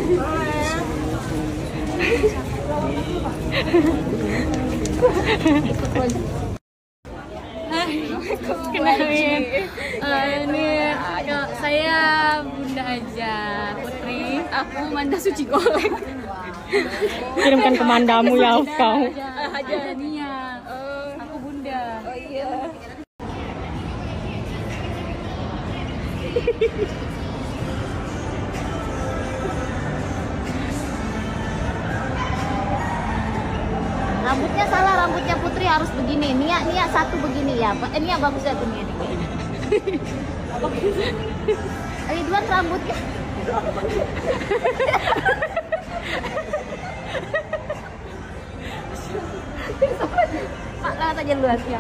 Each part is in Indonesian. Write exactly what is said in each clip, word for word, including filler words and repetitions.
Kenalin, uh, ini uh, saya Bunda Aja Putri, aku Manda Suci Golek. Kirimkan ke mandamu ya kau. Aja Nia, aku Bunda. Oh iya. Rambutnya salah, rambutnya Putri harus begini. Nia, Nia satu begini ya. Eh, Nia bagus ya tuh Nia. Ridwan rambutnya. Pak, lihat aja luasnya.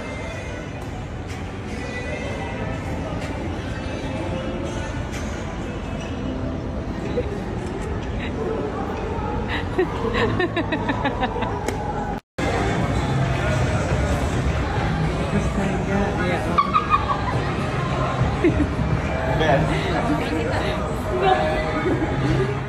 Astaga, ya Allah.